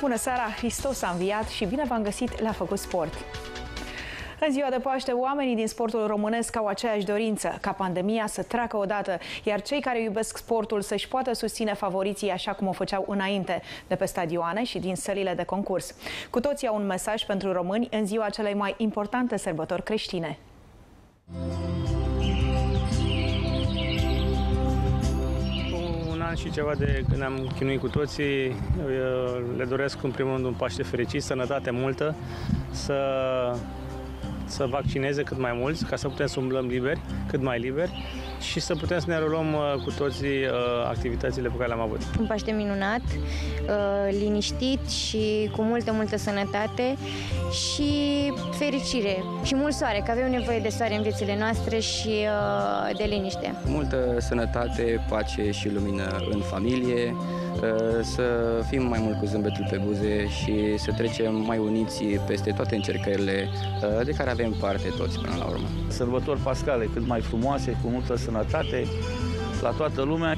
Bună seara! Hristos a înviat și bine v-am găsit la Făcut Sport! În ziua de Paște, oamenii din sportul românesc au aceeași dorință, ca pandemia să treacă odată, iar cei care iubesc sportul să-și poată susține favoriții așa cum o făceau înainte, de pe stadioane și din sălile de concurs. Cu toții au un mesaj pentru români în ziua celei mai importante sărbători creștine. Și ceva de când ne-am chinuit cu toții, eu le doresc în primul rând un Paște fericit, sănătate multă, să vaccineze cât mai mulți, ca să putem să umblăm liberi, cât mai liberi și să putem să ne reluăm cu toții activitățile pe care le-am avut. Un Paște minunat, liniștit și cu multă sănătate și fericire și mult soare, că avem nevoie de soare în viețile noastre și de liniște. Multă sănătate, pace și lumină în familie, să fim mai mult cu zâmbetul pe buze și să trecem mai uniți peste toate încercările de care avem parte toți până la urmă. Sărbători pascale cât mai frumoase, cu multă sănătate la toată lumea.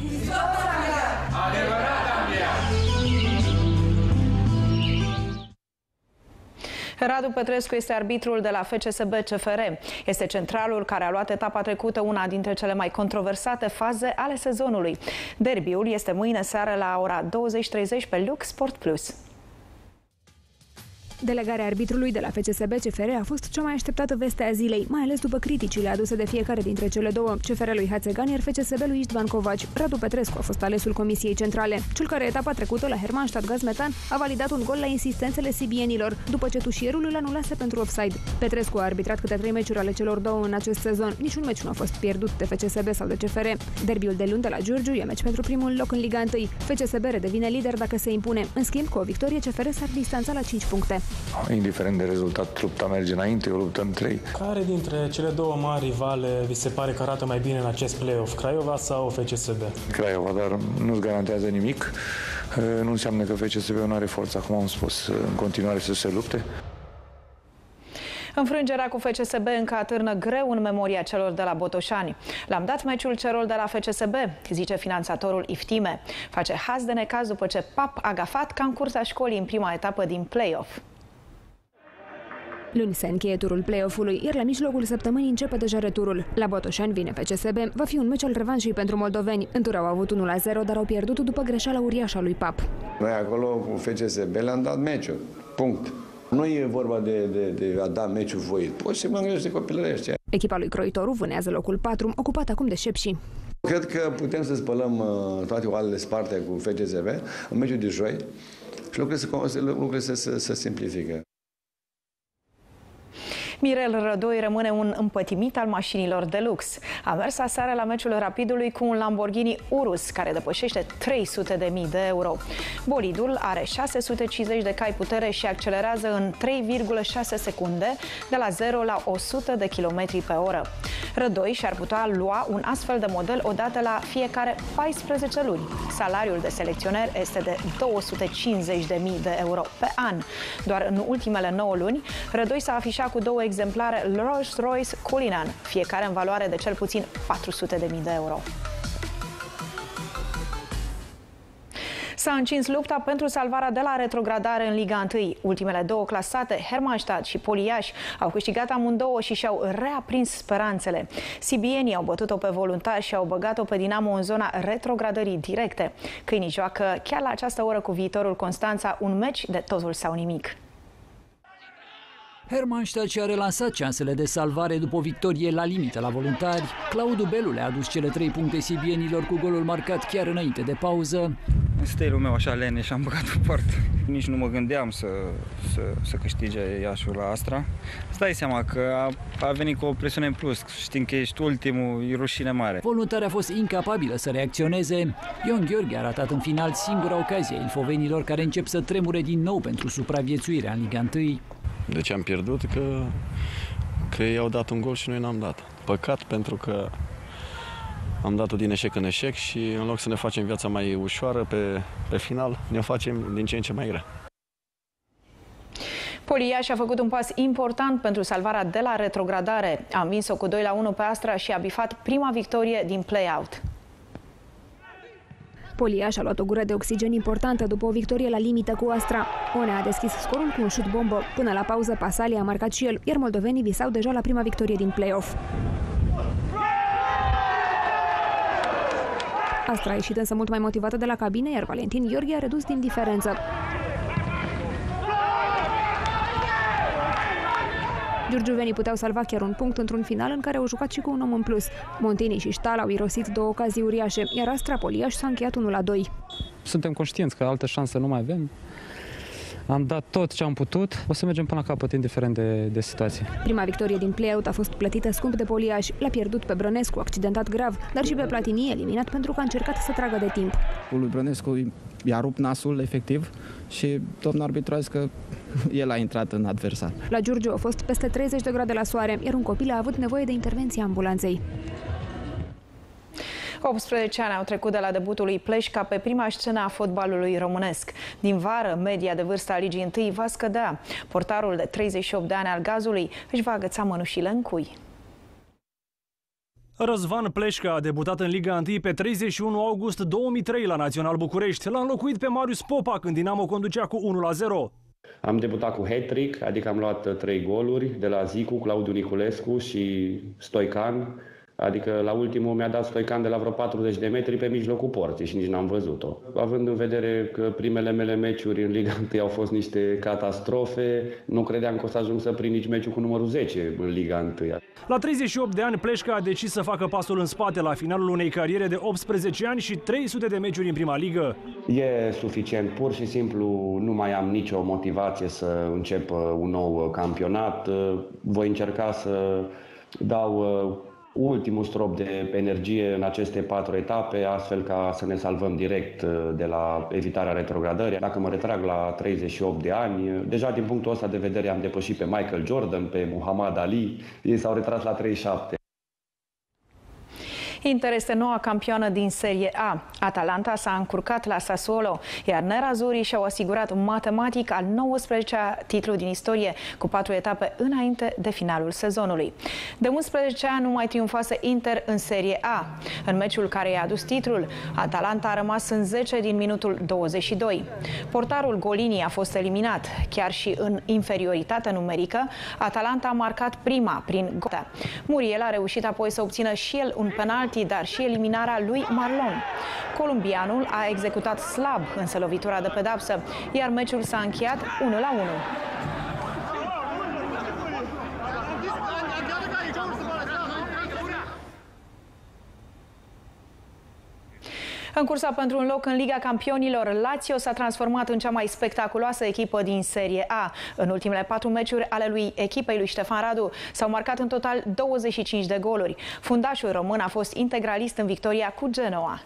Radu Petrescu este arbitrul de la FCSB CFR. Este centralul care a luat etapa trecută una dintre cele mai controversate faze ale sezonului. Derbiul este mâine seară la ora 20:30 pe Lux Sport Plus. Delegarea arbitrului de la FCSB CFR a fost cea mai așteptată veste a zilei, mai ales după criticile aduse de fiecare dintre cele două, CFR lui Hațegan, iar FCSB lui Istvan Covaci. Radu Petrescu a fost alesul Comisiei Centrale, cel care etapa trecută la Hermannstadt Gaz Metan a validat un gol la insistențele sibienilor, după ce tușierul îl anulase pentru offside. Petrescu a arbitrat câte 3 meciuri ale celor două în acest sezon. Niciun meci nu a fost pierdut de FCSB sau de CFR. Derbiul de luni de la Giurgiu e meci pentru primul loc în Liga 1. FCSB redevine lider dacă se impune. În schimb, cu o victorie, CFR s-ar distanța la 5 puncte. Indiferent de rezultat, lupta merge înainte, o luptă în 3. Care dintre cele două mari rivale vi se pare că arată mai bine în acest play-off, Craiova sau FCSB? Craiova, dar nu-ți garantează nimic. Nu înseamnă că FCSB nu are forța, cum am spus, în continuare să se lupte. Înfrângerea cu FCSB încă atârnă greu în memoria celor de la Botoșani. L-am dat meciul celor de la FCSB, zice finanțatorul Iftime. Face haz de necaz după ce Pap a gafat ca în cursa școlii în prima etapă din play-off. Luni se încheie turul play-off-ului, iar la mijlocul săptămânii începe deja returul. La Botoșani vine FCSB, va fi un meci al revanșei pentru moldoveni. În tur au avut 1-0, dar au pierdut după greșeala uriașă a lui Pap. Noi acolo cu FCSB le-am dat meciul. Punct. Nu e vorba de a da meciul voit. Poți să mă gândești copilărești. Echipa lui Croitoru vânează locul 4, ocupat acum de Șepși. Cred că putem să spălăm toate oalele sparte cu FCSB în meciul de joi și lucrurile să simplifică. Mirel Rădoi rămâne un împătimit al mașinilor de lux. A mers aseară la meciul Rapidului cu un Lamborghini Urus, care depășește 300.000 de euro. Bolidul are 650 de cai putere și accelerează în 3,6 secunde, de la 0 la 100 de km pe oră. Rădoi și-ar putea lua un astfel de model odată la fiecare 14 luni. Salariul de selecționer este de 250.000 de euro pe an. Doar în ultimele 9 luni, Rădoi s-a afișat cu 2 exemplare Rolls-Royce Cullinan, fiecare în valoare de cel puțin 400.000 de euro. S-a încins lupta pentru salvarea de la retrogradare în Liga 1. Ultimele două clasate, Hermannstadt și Poliaș, au câștigat amândouă și și-au reaprins speranțele. Sibienii au bătut-o pe Voluntari și au băgat-o pe Dinamo în zona retrogradării directe. Câinii joacă chiar la această oră cu viitorul Constanța un meci de totul sau nimic. Hermannstadt și-a relansat șansele de salvare după o victorie la limită la Voluntari. Claudiu Belu le-a adus cele 3 puncte sibienilor cu golul marcat chiar înainte de pauză. În stilul meu așa lene și am băgat în poartă. Nici nu mă gândeam să câștige Iașul la Astra. Îți dai seama că a venit cu o presiune în plus. Știm că ești ultimul, e rușine mare. Voluntari a fost incapabilă să reacționeze. Ion Gheorghe a ratat în final singura ocazie a ilfovenilor, care încep să tremure din nou pentru supraviețuirea în Liga 1. De ce am pierdut? Că ei au dat un gol și noi n-am dat. Păcat, pentru că am dat-o din eșec în eșec și în loc să ne facem viața mai ușoară pe final, ne facem din ce în ce mai grea. Poliaș a făcut un pas important pentru salvarea de la retrogradare. A învins-o cu 2-1 pe Astra și a bifat prima victorie din play-out. Poliaș a luat o gură de oxigen importantă după o victorie la limită cu Astra. Onea a deschis scorul cu un șut bombă. Până la pauză, Pasali a marcat și el, iar moldovenii visau deja la prima victorie din play-off. Astra a ieșit însă mult mai motivată de la cabine, iar Valentin Gheorghe a redus din diferență. Giurgiuvenii puteau salva chiar un punct într-un final în care au jucat și cu un om în plus. Montini și Ștal au irosit două ocazii uriașe, iar Astra Poliaș s-a încheiat 1-2. Suntem conștienți că altă șansă nu mai avem. Am dat tot ce am putut. O să mergem până la capăt, indiferent de situație. Prima victorie din play-out a fost plătită scump de Poliaș. L-a pierdut pe Brănescu, accidentat grav, dar și pe Platini, eliminat pentru că a încercat să tragă de timp. Lui Brănescu i-a rupt nasul, efectiv, și domnul arbitru a zis că el a intrat în adversar. La Giurgiu a fost peste 30 de grade la soare, iar un copil a avut nevoie de intervenția ambulanței. 18 ani au trecut de la debutul lui Pleșca pe prima scenă a fotbalului românesc. Din vară, media de vârstă a Ligii 1 va scădea. Portarul de 38 de ani al Gazului își va agăța mănușile în cui. Răzvan Pleșca a debutat în Liga 1 pe 31 august 2003 la Național București. L-a înlocuit pe Marius Popa când Dinamo conducea cu 1-0. Am debutat cu hat-trick, adică am luat 3 goluri de la Zicu, Claudiu Niculescu și Stoican. Adică la ultimul mi-a dat Stoican de la vreo 40 de metri pe mijlocul porții și nici n-am văzut-o. Având în vedere că primele mele meciuri în Liga 1 au fost niște catastrofe, nu credeam că o să ajung să prind nici meciul cu numărul 10 în Liga 1. La 38 de ani, Pleșca a decis să facă pasul în spate la finalul unei cariere de 18 ani și 300 de meciuri în prima ligă. E suficient, pur și simplu nu mai am nicio motivație să încep un nou campionat. Voi încerca să dau ultimul strop de energie în aceste 4 etape, astfel ca să ne salvăm direct de la evitarea retrogradării. Dacă mă retrag la 38 de ani, deja din punctul ăsta de vedere am depășit pe Michael Jordan, pe Muhammad Ali, ei s-au retras la 37. Inter este noua campioană din Serie A. Atalanta s-a încurcat la Sassuolo, iar nerazurii și-au asigurat matematic al 19-a titlu din istorie, cu 4 etape înainte de finalul sezonului. De 11 ani nu mai triumfase Inter în Serie A. În meciul care i-a adus titlul, Atalanta a rămas în 10 din minutul 22. Portarul Golini a fost eliminat. Chiar și în inferioritate numerică, Atalanta a marcat prima prin Gota. Muriel a reușit apoi să obțină și el un penalti, dar și eliminarea lui Marlon. Columbianul a executat slab însă lovitura de pedapsă, iar meciul s-a încheiat 1-1. În cursa pentru un loc în Liga Campionilor, Lazio s-a transformat în cea mai spectaculoasă echipă din Serie A. În ultimele 4 meciuri ale echipei lui Ștefan Radu s-au marcat în total 25 de goluri. Fundașul român a fost integralist în victoria cu Genoa.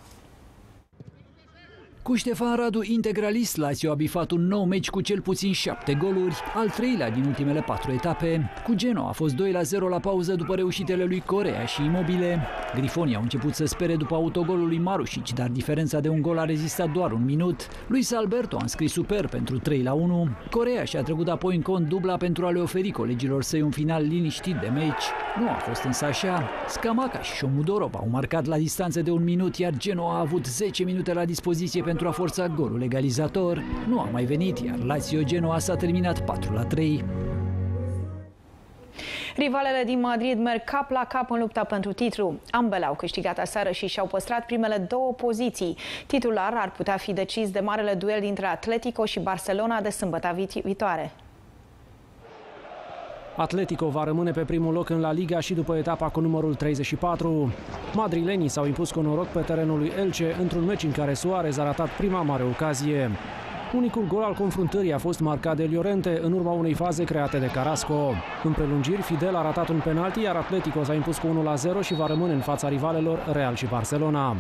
Cu Ștefan Radu integralist, Lazio a bifat un nou meci cu cel puțin 7 goluri, al 3-lea din ultimele 4 etape. Cu Genoa a fost 2-0 la pauză după reușitele lui Corea și Immobile. Grifonii au început să spere după autogolul lui Marušić, dar diferența de un gol a rezistat doar un minut. Luis Alberto a înscris super pentru 3-1. Corea și-a trecut apoi în cont dubla pentru a le oferi colegilor săi un final liniștit de meci. Nu a fost însă așa. Scamaca și Shomudorov au marcat la distanță de un minut, iar Genoa a avut 10 minute la dispoziție pentru a forța golul egalizator. Nu a mai venit, iar Lazio-Genoa s-a terminat 4-3. Rivalele din Madrid merg cap la cap în lupta pentru titlu. Ambele au câștigat aseară și și-au păstrat primele 2 poziții. Titular ar putea fi decis de marele duel dintre Atletico și Barcelona de sâmbătă viitoare. Atletico va rămâne pe primul loc în La Liga și după etapa cu numărul 34. Madrilenii s-au impus cu noroc pe terenul lui Elche într-un meci în care Suarez a ratat prima mare ocazie. Unicul gol al confruntării a fost marcat de Llorente în urma unei faze create de Carrasco. În prelungiri, Fidel a ratat un penalti, iar Atletico s-a impus cu 1-0 și va rămâne în fața rivalelor Real și Barcelona.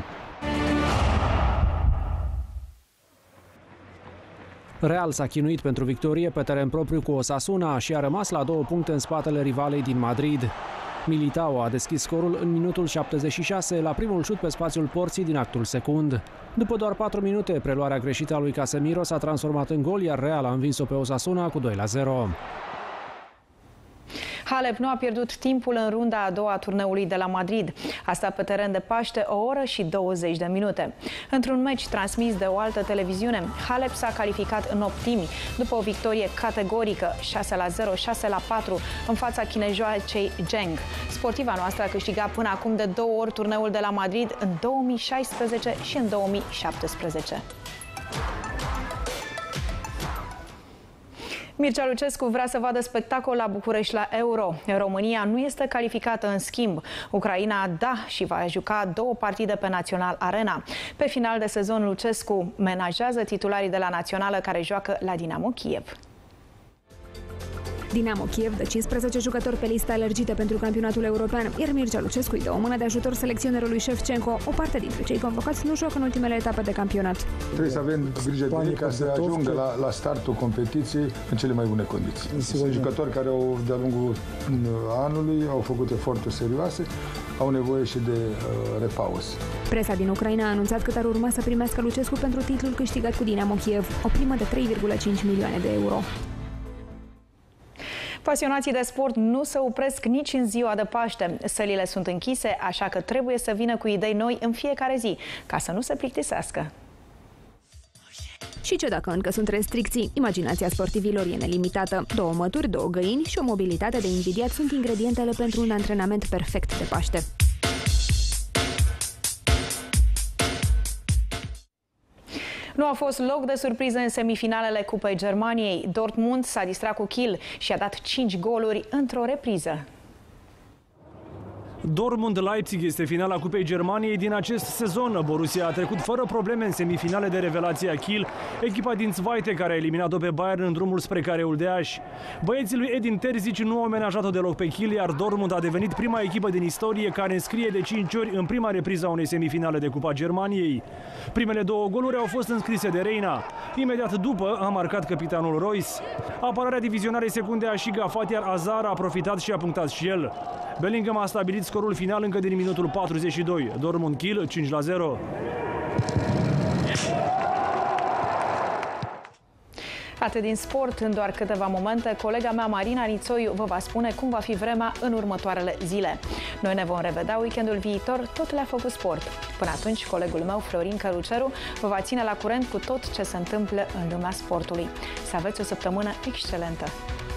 Real s-a chinuit pentru victorie pe teren propriu cu Osasuna și a rămas la 2 puncte în spatele rivalei din Madrid. Militao a deschis scorul în minutul 76 la primul șut pe spațiul porții din actul secund. După doar 4 minute, preluarea greșită a lui Casemiro s-a transformat în gol, iar Real a învins-o pe Osasuna cu 2-0. Halep nu a pierdut timpul în runda a doua a turneului de la Madrid. Asta pe teren de paște 1 oră și 20 de minute. Într-un meci transmis de o altă televiziune, Halep s-a calificat în optimi după o victorie categorică 6-0, 6-4 în fața chinejoacei Zheng. Sportiva noastră a câștigat până acum de 2 ori turneul de la Madrid în 2016 și în 2017. Mircea Lucescu vrea să vadă spectacol la București la Euro. România nu este calificată în schimb. Ucraina da și va juca 2 partide pe Național Arena. Pe final de sezon, Lucescu menajează titularii de la Națională care joacă la Dinamo Kiev. Dinamo Kiev dă 15 jucători pe lista alergită pentru campionatul european, iar Mircea Lucescu îi dă o mână de ajutor selecționerului Șefcenco. O parte dintre cei convocați nu joacă în ultimele etape de campionat. Trebuie să avem grijă de ei ca să ajungă la startul competiției în cele mai bune condiții. Sunt jucători care de-a lungul anului au făcut eforturi serioase, au nevoie și de repaus. Presa din Ucraina a anunțat cât ar urma să primească Lucescu pentru titlul câștigat cu Dinamo Kiev, o primă de 3,5 milioane de euro. Pasionații de sport nu se opresc nici în ziua de Paște. Sălile sunt închise, așa că trebuie să vină cu idei noi în fiecare zi, ca să nu se plictisească. Și ce dacă încă sunt restricții? Imaginația sportivilor e nelimitată. 2 mături, 2 găini și o mobilitate de invidiat sunt ingredientele pentru un antrenament perfect de Paște. Nu a fost loc de surpriză în semifinalele Cupei Germaniei. Dortmund s-a distrat cu Kiel și a dat 5 goluri într-o repriză. Dortmund-Leipzig este finala Cupei Germaniei din acest sezon. Borussia a trecut fără probleme în semifinale de revelație a Kiel, echipa din Zweite care a eliminat-o pe Bayern în drumul spre careul de ași. Băieții lui Edin Terzic nu au amenajat-o deloc pe Kiel, iar Dortmund a devenit prima echipă din istorie care înscrie de 5 ori în prima repriză a unei semifinale de Cupa Germaniei. Primele 2 goluri au fost înscrise de Reina. Imediat după a marcat capitanul Royce. Apărarea divizionarei secunde a și gafat, iar Hazard a profitat și a punctat și el. Bellingham a stabilit scorul final încă din minutul 42. Dortmund-Kiel 5-0. Atât din sport, în doar câteva momente, colega mea Marina Nițoiu vă va spune cum va fi vremea în următoarele zile. Noi ne vom revedea weekendul viitor, tot la Focus Sport. Până atunci, colegul meu, Florin Căruceru, vă va ține la curent cu tot ce se întâmplă în lumea sportului. Să aveți o săptămână excelentă!